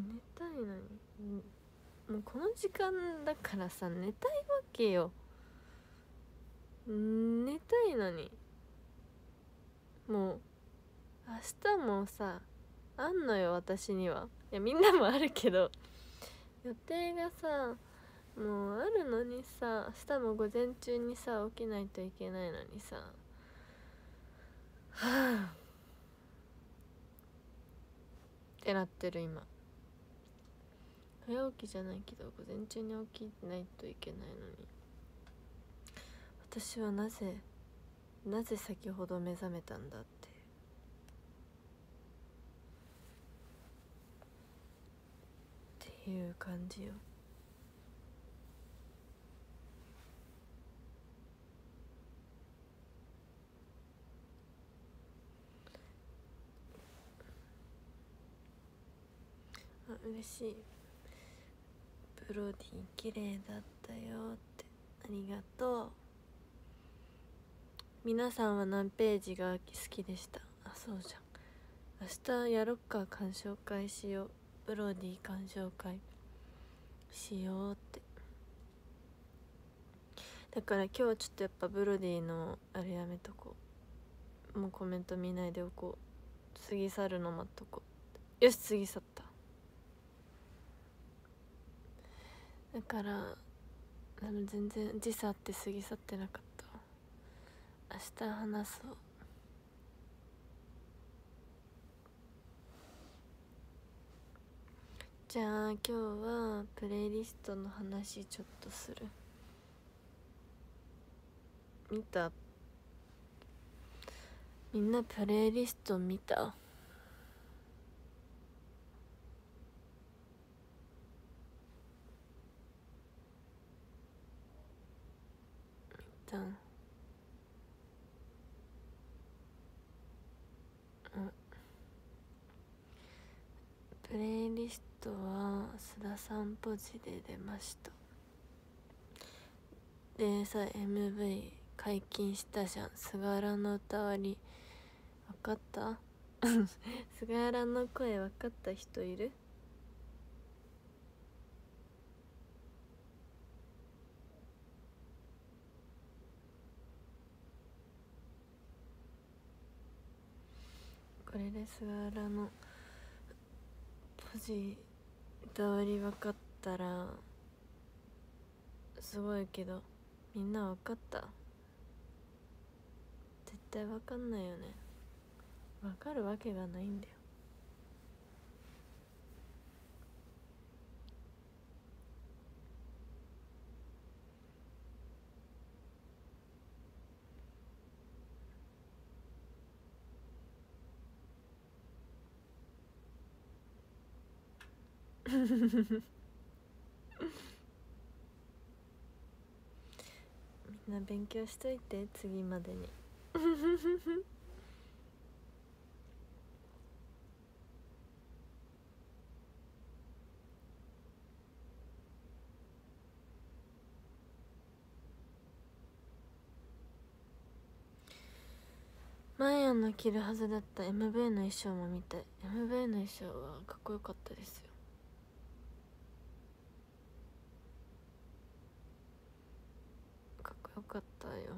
寝たいのに、もうこの時間だからさ、寝たいわけよ。寝たいのに、もう明日もさあんのよ、私には。いや、みんなもあるけど、予定がさもうあるのにさ、明日も午前中にさ起きないといけないのにさ、はぁってなってる今。早起きじゃないけど午前中に起きないといけないのに、私はなぜ先ほど目覚めたんだっていう感じよ。あ、嬉しい。ブロディ綺麗だったよって、ありがとう。皆さんは何ページが好きでした？あ、そうじゃん、明日やろっか、鑑賞会しよう。ブロディ鑑賞会しようって。だから今日はちょっとやっぱブロディのあれやめとこう。もうコメント見ないでおこう。過ぎ去るの待っとこう。よし、過ぎ去った。だから全然時差って過ぎ去ってなかった。明日話そう。じゃあ今日はプレイリストの話ちょっとする。見た？みんなプレイリスト見た？見た？プレイリストは須田さんポジで出ました。でさ、 MV 解禁したじゃん。菅原の歌割り分かった？菅原の声分かった人いる？これで菅原のポジ歌割り分かったらすごいけど、みんな分かった？絶対分かんないよね。分かるわけがないんだよ。みんな勉強しといて、次までに。マヤンの着るはずだった MV の衣装も見たい。 MV の衣装はかっこよかったですよ。かっこよかったよ。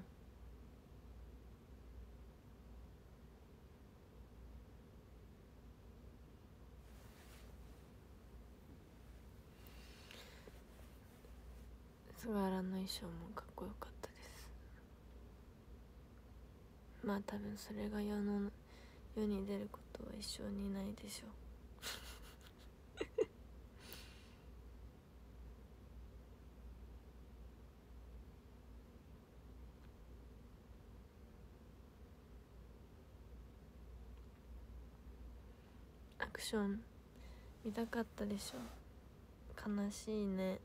菅原の衣装もかっこよかったです。まあ多分それが世に出ることは一生にないでしょう。アクション見たかったでしょ。悲しいね。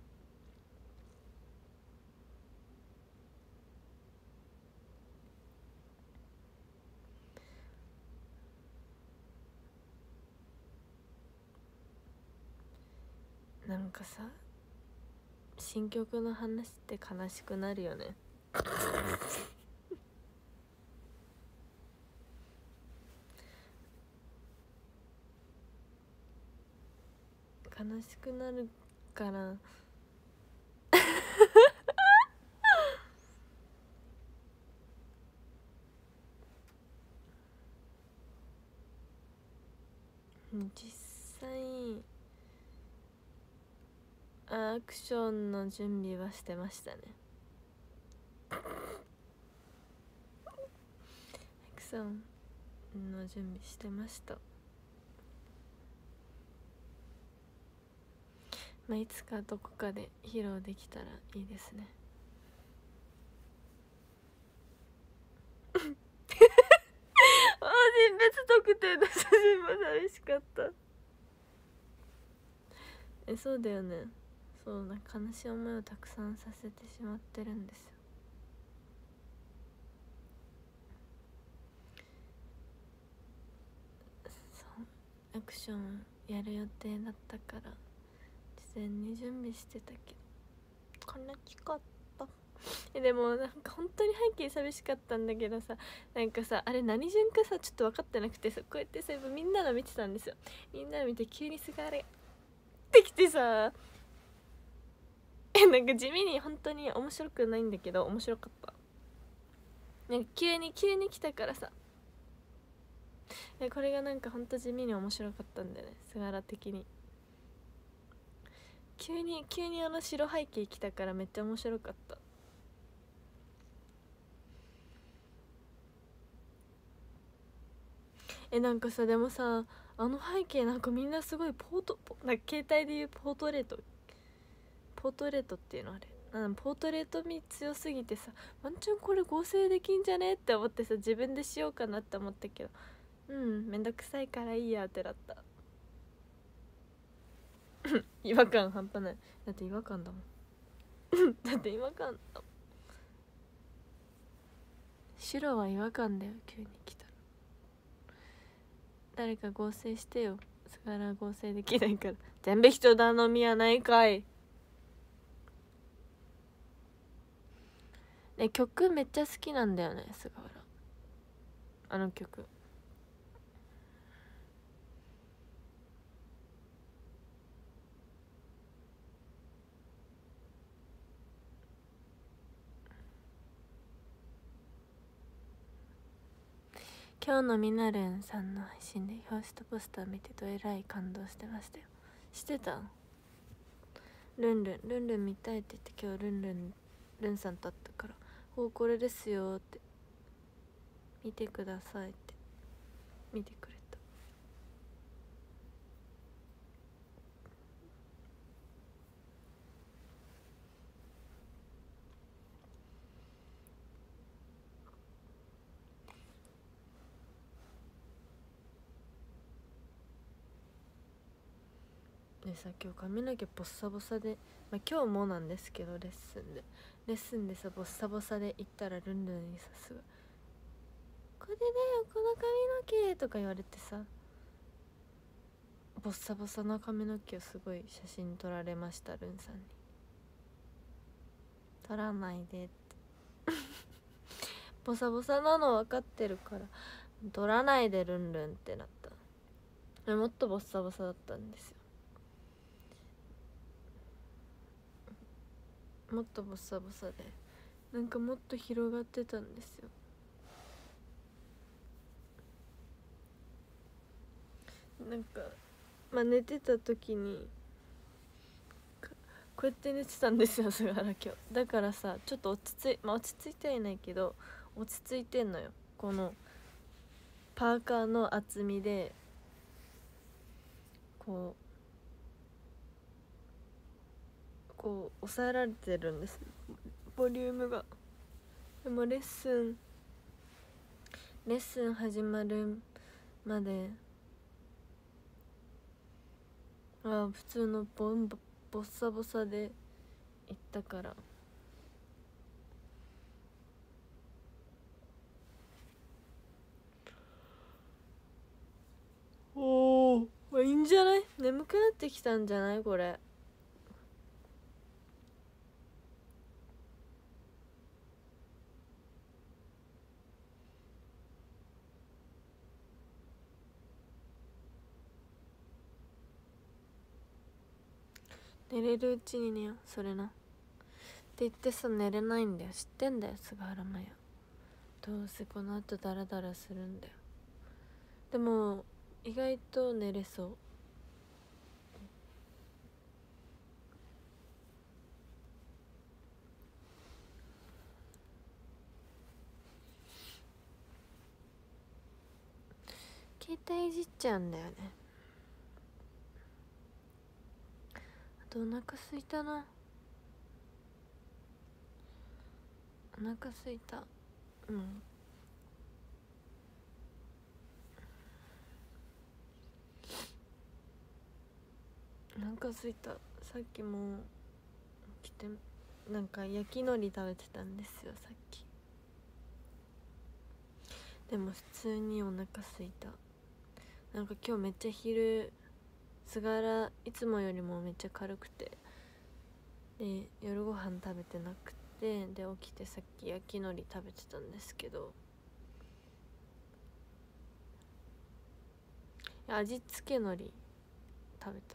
なんかさ、新曲の話って悲しくなるよね。 悲しくなるから実際アクションの準備はしてましたね。アクションの準備してました。まあいつかどこかで披露できたらいいですね。人別特定の写真も寂しかった。そうだよね。そうな、悲しい思いをたくさんさせてしまってるんですよ。そうアクションやる予定だったから事前に準備してたけど悲しかった。でもなんか本当に背景寂しかったんだけどさ、なんかさあれ何順かさちょっと分かってなくてさ、こうやってさみんなの見てたんですよ。みんなの見て急に菅原がってきてさなんか地味に本当に面白くないんだけど面白かった。なんか急に来たからさ、これがなんかほんと地味に面白かったんだよね、菅原的に。急にあの白背景来たからめっちゃ面白かった。なんかさでもさあの背景なんかみんなすごいなんか携帯でいうポートレートっていうのあれポートレート味強すぎてさ、ワンチャンこれ合成できんじゃねって思ってさ自分でしようかなって思ったけど、めんどくさいからいいやってなった違和感半端ない。だって違和感だもんだって違和感だもん。白は違和感だよ急に来たら。誰か合成してよ。菅原合成できないから。全部人頼みやないかい。曲めっちゃ好きなんだよね菅原、あの曲。今日のみなるんさんの配信で表紙とポスター見てどえらい感動してましたよ。してた？ルンルン見たいって言って今日ルンさんと会ったから「おこれですよ」って「見てください」って見てくれた。でさ今日髪の毛ボッサボサで、今日もなんですけどレッスンでさボッサボサで行ったらルンルンにさすぐ「これだよこの髪の毛」とか言われてさ、ボッサボサの髪の毛をすごい写真撮られました。ルンさんに撮らないでってボサボサなの分かってるから撮らないでルンルンってなった。もっとボッサボサだったんですよ。もっとボッサボサでなんかもっと広がってたんですよ。なんか寝てた時にこうやって寝てたんですよ菅原今日。だからさちょっと落ち着いてはいないけど落ち着いてんのよ。このパーカーの厚みでこう抑えられてるんです、ボリュームが。でもレッスン始まるまで普通のボッサボサで行ったから。おお、いいんじゃない？眠くなってきたんじゃないこれ。 寝れるうちに寝よう。それなって言ってさ、寝れないんだよ。知ってんだよ菅原麻也。どうせこの後ダラダラするんだよ。でも意外と寝れそう。携帯いじっちゃうんだよね。あとお腹すいたな。お腹すいた。うん。お腹すいた。さっきも来てなんか焼き海苔食べてたんですよさっき。でも普通にお腹すいた。なんか今日めっちゃ昼菅原いつもよりもめっちゃ軽くて、で夜ご飯食べてなくて、で起きてさっき焼き海苔食べてたんですけど、味付け海苔食べた。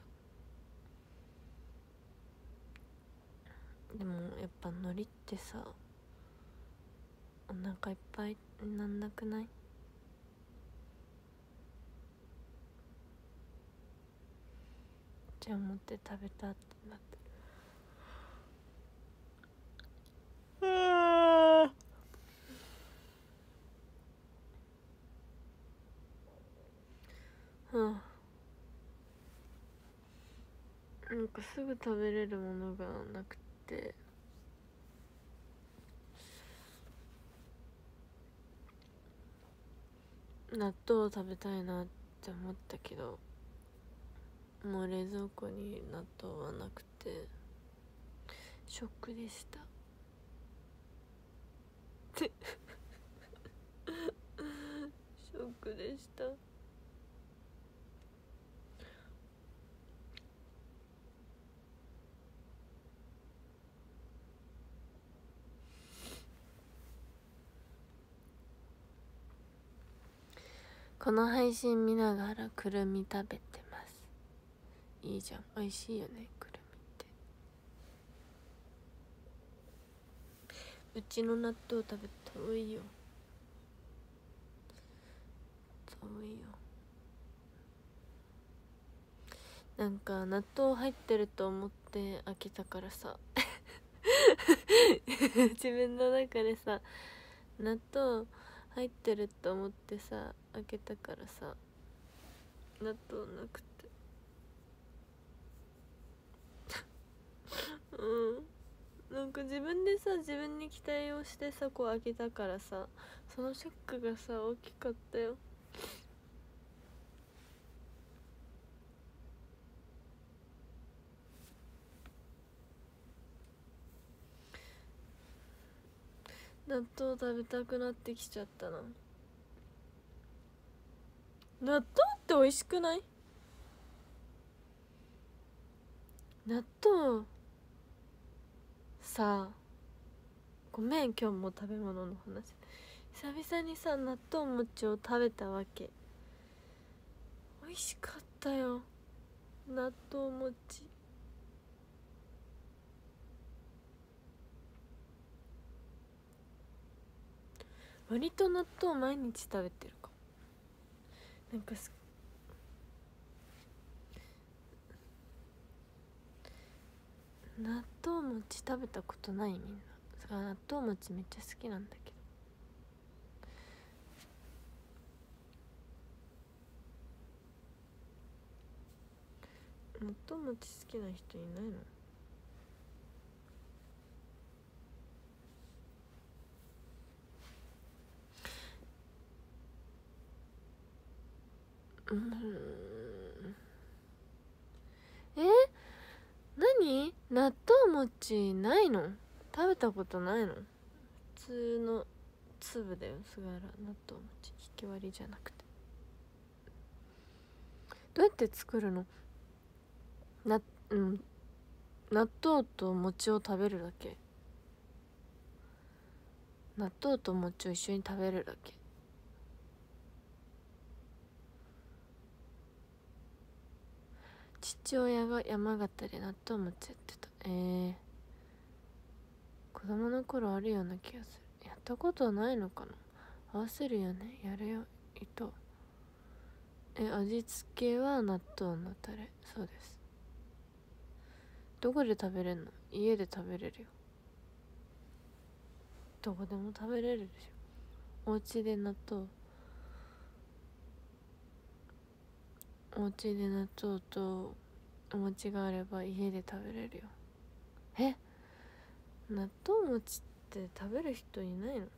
でもやっぱ海苔ってさお腹いっぱいなんなくない？じゃあ思って食べたってなってる。はあ、なんかすぐ食べれるものがなくて、納豆を食べたいなって思ったけど、もう冷蔵庫に納豆はなくてショックでした。ショックでした。この配信見ながらくるみ食べてます。いいじゃん、美味しいよねくるみって。うちの納豆食べた方がいいよ。遠いよ。なんか納豆入ってると思って開けたからさ自分の中でさ納豆入ってると思ってさ開けたからさ、納豆なくてなんか自分でさ自分に期待をしてさこう開けたからさ、そのショックがさ大きかったよ。納豆食べたくなってきちゃったな。納豆って美味しくない？納豆さ、ごめん今日も食べ物の話。久々にさ納豆餅を食べたわけ。美味しかったよ納豆餅。割と納豆毎日食べてるかも。なんか納豆餅食べたことないみんな。納豆餅めっちゃ好きなんだけど、納豆餅好きな人いないの？何？納豆餅ないの？食べたことないの？普通の粒だよ菅原納豆餅、ひき割りじゃなくて。どうやって作るの？納豆と餅を食べるだけ。納豆と餅を一緒に食べるだけ。 父親が山形で納豆餅やってた。子供の頃あるような気がする。やったことないのかな。合わせるよね。やるよ。味付けは納豆のタレ。そうです。どこで食べれんの？家で食べれるよ。どこでも食べれるでしょ。お家で納豆とお餅があれば家で食べれるよ。納豆餅って食べる人いないの？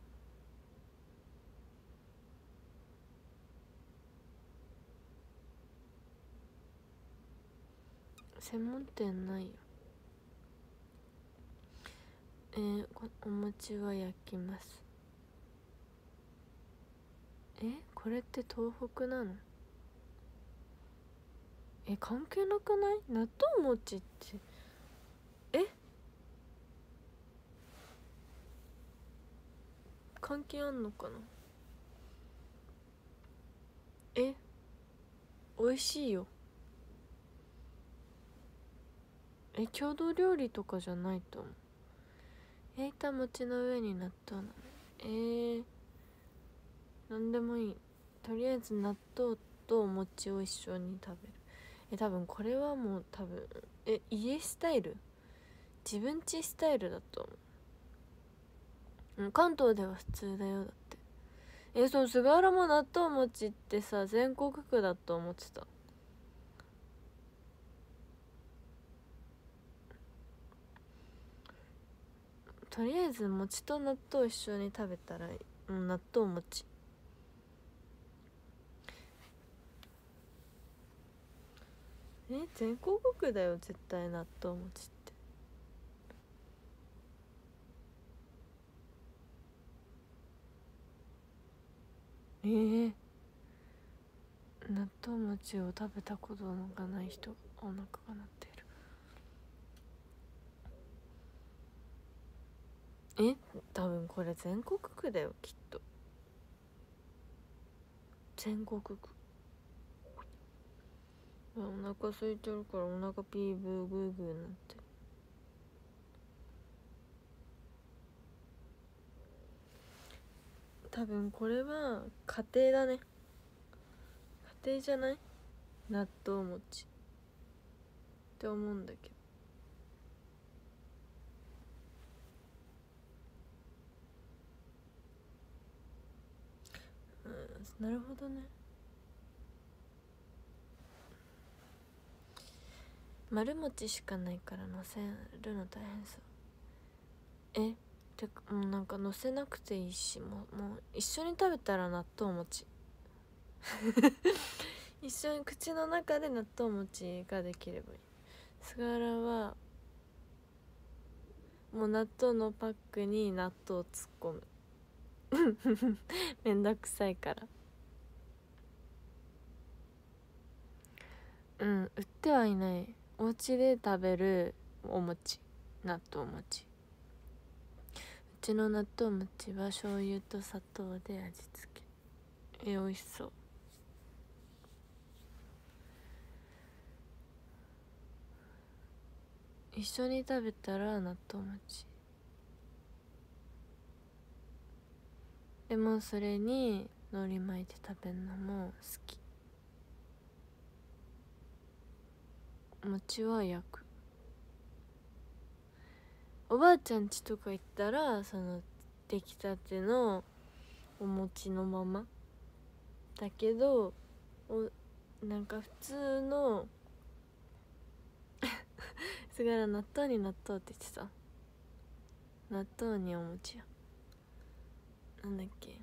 専門店ないよ。お餅は焼きます。これって東北なの？関係なくない？納豆餅って関係あんのかな。美味しいよ。郷土料理とかじゃないと思う。焼いた餅の上に納豆なの。なんでもいい。とりあえず納豆とお餅を一緒に食べる。多分これはもう家スタイル、自分家スタイルだと思う。関東では普通だよ。だってそう、菅原も納豆餅ってさ全国区だと思ってた。とりあえず餅と納豆一緒に食べたら納豆餅。全国区だよ絶対納豆餅って。納豆餅を食べたことがない人お腹が鳴っている。多分これ全国区だよきっと。全国区。お腹空いてるからお腹ピーブーグーグーなってる。多分これは家庭だね。家庭じゃない？納豆餅って思うんだけど。なるほどね。丸餅しかないから乗せるの大変そう。てかもうなんか乗せなくていいし、もう一緒に食べたら納豆餅一緒に口の中で納豆餅ができればいい。菅原はもう納豆のパックに納豆を突っ込むめんどくさいから。売ってはいない。お家で食べるお餅、納豆餅。うちの納豆餅は醤油と砂糖で味付け。美味しそう。一緒に食べたら納豆餅でも、それに海苔巻いて食べるのも好き。餅は焼く。おばあちゃん家とか行ったらその出来たてのお餅のままだけど、なんか普通の菅原納豆に納豆って言ってた。納豆にお餅や。なんだっけ、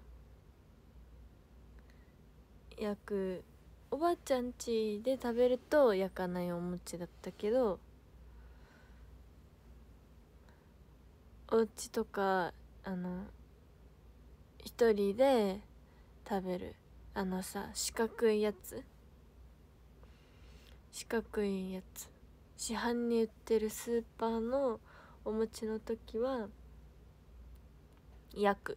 焼く。おばあちゃん家で食べると焼かないお餅だったけど、お家とか一人で食べる四角いやつ、市販に売ってるスーパーのお餅の時は焼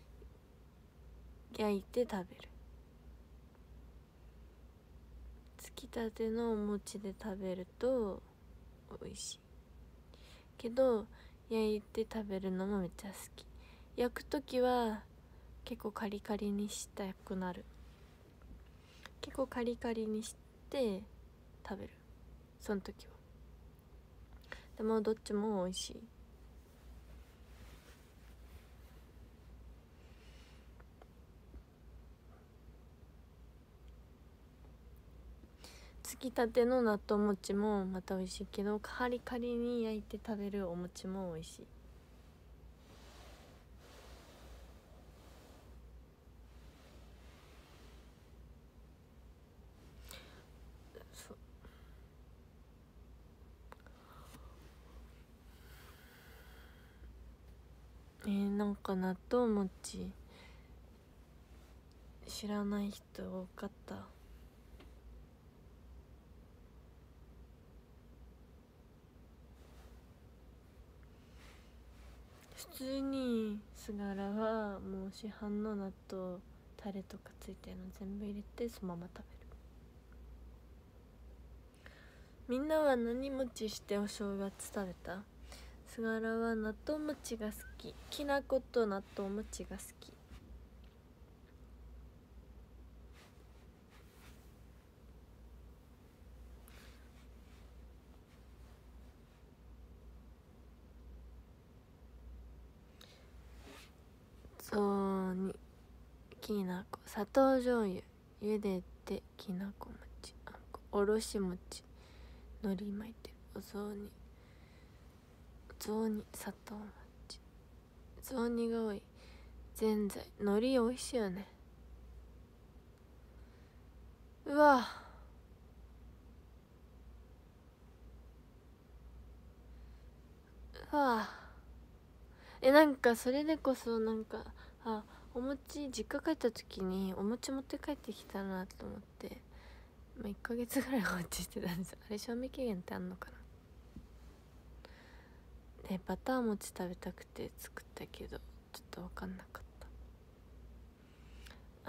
いて食べる。好きたてのお餅で食べると美味しいけど、焼いて食べるのもめっちゃ好き。焼くときは結構カリカリにしたくなる。結構カリカリにして食べる、その時は。でもどっちも美味しい。つきたての納豆餅もまた美味しいけど、カリカリに焼いて食べるお餅も美味しい。なんか納豆餅知らない人多かった。普通に菅原はもう市販の納豆タレとかついてるの全部入れてそのまま食べる。みんなは何餅してお正月食べた？菅原は納豆餅が好き。きな粉と納豆餅が好き。そうにきな粉、砂糖醤油茹でて、きなこ餅、あんこ、おろし餅、海苔巻いて、お雑煮、砂糖餅、雑煮が多い。ぜんざい、海苔美味しいよね。うわなんかそれでこそなんかお餅実家帰った時にお餅持って帰ってきたなと思って、1ヶ月ぐらい放置してたんですよ。あれ賞味期限ってあんのかな。でバター餅食べたくて作ったけどちょっと分かんなかった。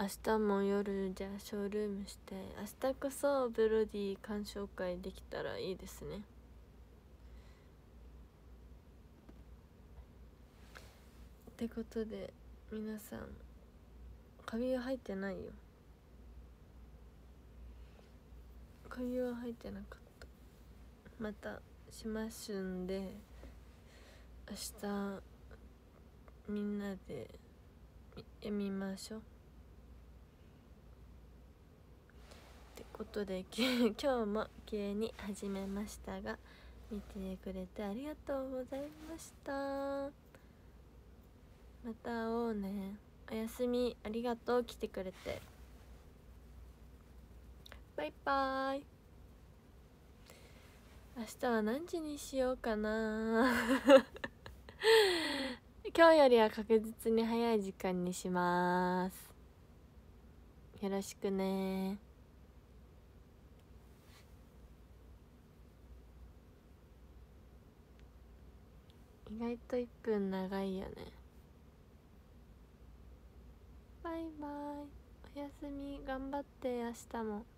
明日も夜じゃあショールームして、明日こそブロディ鑑賞会できたらいいですね。ってことで皆さんカビは入ってないよ。カビは入ってなかった。またしますんで、明日みんなで見ましょう。ってことで今日も綺麗に始めましたが、見てくれてありがとうございました。また会おうね。おやすみ。ありがとう来てくれて。バイバーイ。明日は何時にしようかな今日よりは確実に早い時間にします。よろしくね。意外と1分長いよね。バイバイ。おやすみ。頑張って明日も。